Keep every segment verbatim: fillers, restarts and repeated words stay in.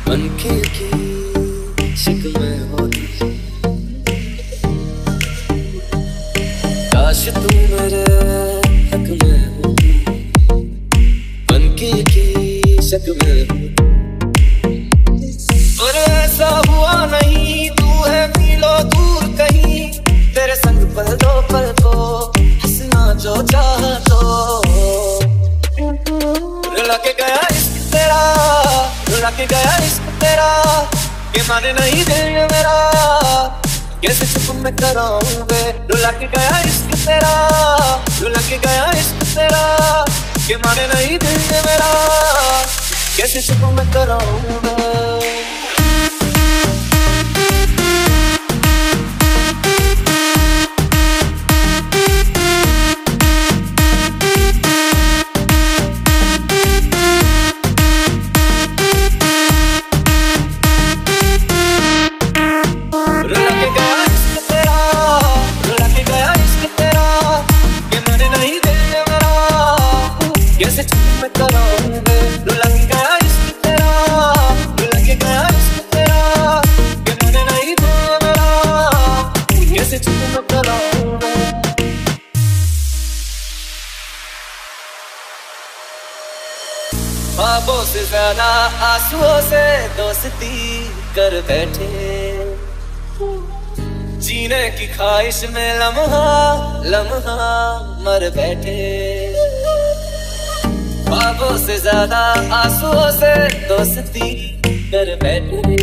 पंखे की शिकवे होती, काश तू मेरे हक में होती, पंखे की शिकवे होती। पर ऐसा हुआ नहीं, तू है मीलों दूर कहीं, तेरे संग पल दो पल को हंसना जो चाह तो। रुला के गया इश्क तेरा, रुला के गया इश्क तेरा, कि माने नहीं दिल मेरा, कैसे चुप मैं कराऊं वे। रुला के गया इश्क तेरा, रुला के गया इश्क तेरा, कि माने नहीं दिल मेरा, कैसे चुप मैं कराऊं वे। कैसे चुप मैं कराऊं वे। रुला के गया इश्क तेरा, रुला के गया इश्क तेरा, कि मैंने नहीं दिल मेरा, कैसे चुप मैं कराऊं वे। ख्वाबों से ज्यादा आंसुओं से दोस्ती कर बैठे, जीने की ख्वाहिश में लम्हा लम्हा मर बैठे। ख्वाबों से ज्यादा आंसुओं से दोस्ती कर बैठे,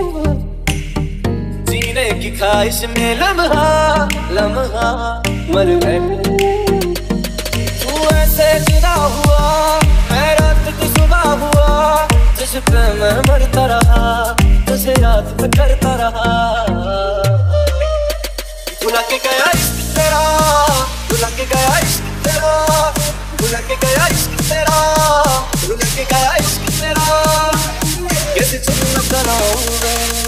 जीने की ख्वाहिश में लम्हा लम्हा मर बैठे। तू ऐसे जुदा हुआ, मैं रात को सुबह हुआ, तुझ पे मैं मरता रहा, तुझे याद में करता रहा। रुला के गया इश्क तेरा, रुला के गया इश्क तेरा, रुला के गया इश्क तेरा, रुला के गया इश्क तेरा, कैसे चुप मैं कराऊं वे।